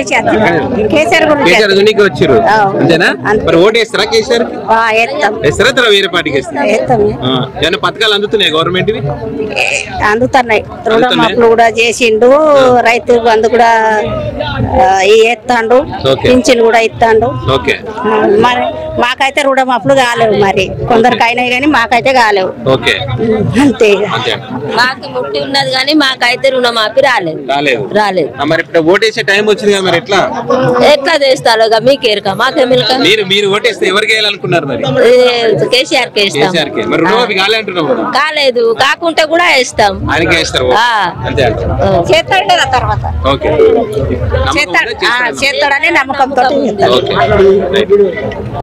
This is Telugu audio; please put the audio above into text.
కేసీఆర్ దునికి వచ్చారు అంతేనా? మరి ఓటు వేస్తారా కేసీఆర్? వేస్తారా తర్వాత వేరే పార్టీకి వేస్తారా? ఏమైనా పథకాలు అందుతున్నాయి గవర్నమెంట్? అందుతున్నాయి. రుణమాఫీలు కూడా చేసిండు, రైతు బంధు కూడా ఎత్తాండు, పింఛన్ కూడా ఇస్తాండు. మరి మాకైతే రుణమాఫీలు కాలేవు, మరి కొందరికి అయినాయి కానీ మాకైతే కాలేవు. అంతే, మాకు ముట్టి ఉన్నది కానీ మాకైతే రుణమాఫీ రాలేదు. మరి ఇప్పుడు ఓటేసే టైం వచ్చింది కదా, మరి ఎట్లా చేస్తారో మీకు ఎరక మాకేమిలక. మీరు ఓటేస్తే ఎవరికి వేయాలనుకున్నారు? మరి కేసీఆర్ కి వేస్తాం. మరి రుణమాఫీ కాలేదు, కాకుంటే కూడా వేస్తాం. ఆయనకే వేస్తారు అంతే చేస్తాడు కదా తర్వాత. చేస్తాడని నమ్మకంతో.